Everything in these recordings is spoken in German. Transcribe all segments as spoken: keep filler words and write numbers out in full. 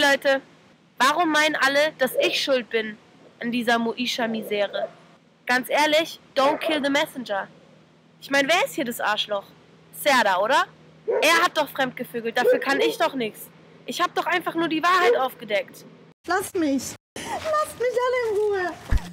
Leute, warum meinen alle, dass ich schuld bin an dieser Moesha-Misere? Ganz ehrlich, don't kill the messenger. Ich meine, wer ist hier das Arschloch? Serda, oder? Er hat doch fremdgevögelt, dafür kann ich doch nichts. Ich habe doch einfach nur die Wahrheit aufgedeckt. Lasst mich! Lasst mich alle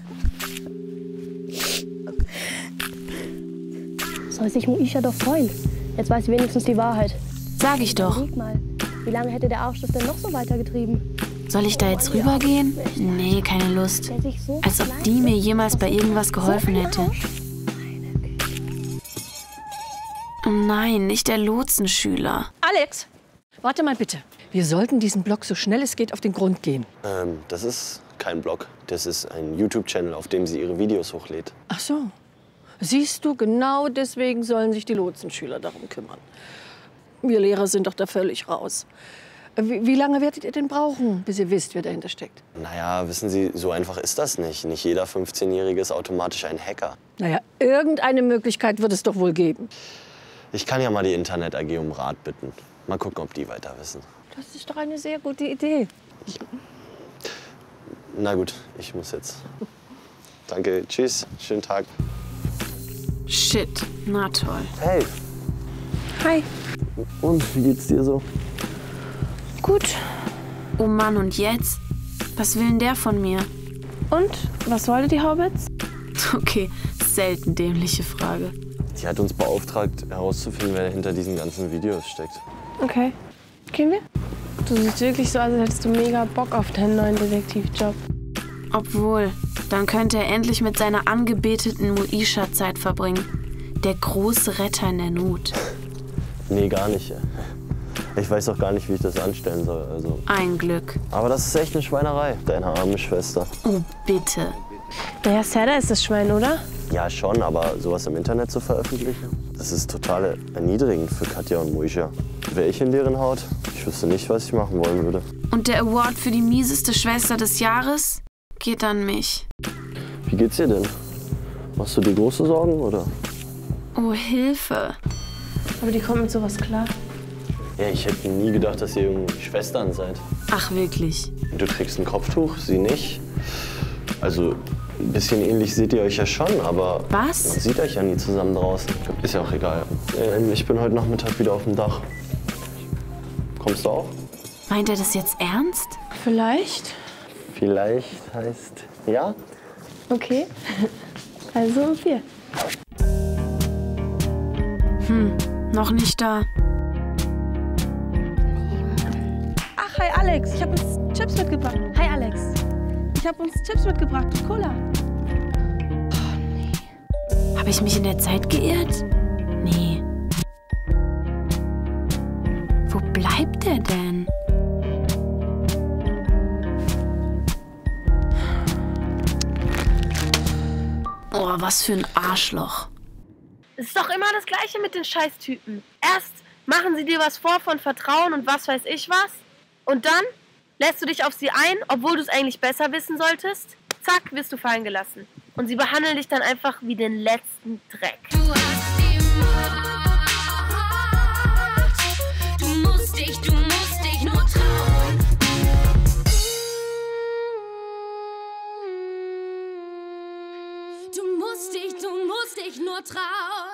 in Ruhe! Soll sich Moesha doch freuen. Jetzt weiß sie wenigstens die Wahrheit. Sag ich doch. Überleg mal, wie lange hätte der Aufschluss denn noch so weitergetrieben? Soll ich da jetzt rübergehen? Nee, keine Lust. Als ob die mir jemals bei irgendwas geholfen hätte. Oh nein, nicht der Lotsenschüler. Alex, warte mal bitte. Wir sollten diesem Blog so schnell es geht auf den Grund gehen. Ähm, das ist kein Blog. Das ist ein YouTube-Channel, auf dem sie ihre Videos hochlädt. Ach so. Siehst du, genau deswegen sollen sich die Lotsenschüler darum kümmern. Wir Lehrer sind doch da völlig raus. Wie, wie lange werdet ihr denn brauchen, bis ihr wisst, wer dahinter steckt? Naja, wissen Sie, so einfach ist das nicht. Nicht jeder fünfzehnjährige ist automatisch ein Hacker. Naja, irgendeine Möglichkeit wird es doch wohl geben. Ich kann ja mal die Internet-A G um Rat bitten. Mal gucken, ob die weiter wissen. Das ist doch eine sehr gute Idee. Na gut, ich muss jetzt. Danke, tschüss, schönen Tag. Shit, na toll. Hey. Hi. Und, wie geht's dir so? Gut. Oh Mann, und jetzt? Was will denn der von mir? Und? Was wollte die Hobbits? Okay, selten dämliche Frage. Die hat uns beauftragt, herauszufinden, wer hinter diesen ganzen Videos steckt. Okay. Gehen wir? Du siehst wirklich so aus, als hättest du mega Bock auf deinen neuen Detektivjob. Obwohl, dann könnte er endlich mit seiner angebeteten Moesha Zeit verbringen. Der große Retter in der Not. Nee, gar nicht. Ich weiß auch gar nicht, wie ich das anstellen soll. Also. Ein Glück. Aber das ist echt eine Schweinerei, deine arme Schwester. Oh, bitte. Der Herr Serda ist das Schwein, oder? Ja, schon, aber sowas im Internet zu veröffentlichen, das ist total erniedrigend für Katja und Moesha. Wäre ich in deren Haut, ich wüsste nicht, was ich machen wollen würde. Und der Award für die mieseste Schwester des Jahres geht an mich. Wie geht's dir denn? Machst du dir große Sorgen, oder? Oh, Hilfe. Aber die kommt mit sowas klar. Ja, ich hätte nie gedacht, dass ihr irgendwie Schwestern seid. Ach, wirklich? Du trägst ein Kopftuch, sie nicht. Also, ein bisschen ähnlich seht ihr euch ja schon, aber Was? man sieht euch ja nie zusammen draußen. Ist ja auch egal. Ähm, Ich bin heute Nachmittag wieder auf dem Dach. Kommst du auch? Meint er das jetzt ernst? Vielleicht. Vielleicht heißt ja. Okay. Also um vier. Hm, noch nicht da. Ach, hi Alex. Ich habe uns Chips mitgebracht. Hi Alex. Ich habe uns Chips mitgebracht. Cola. Habe ich mich in der Zeit geirrt? Nee. Wo bleibt er denn? Oh, was für ein Arschloch. Es ist doch immer das Gleiche mit den Scheißtypen. Erst machen sie dir was vor von Vertrauen und was weiß ich was. Und dann lässt du dich auf sie ein, obwohl du es eigentlich besser wissen solltest. Zack, wirst du fallen gelassen. Und sie behandeln dich dann einfach wie den letzten Dreck. Du hast die Macht. Du musst dich, du musst dich nur trauen. Du musst dich, du musst dich nur trauen.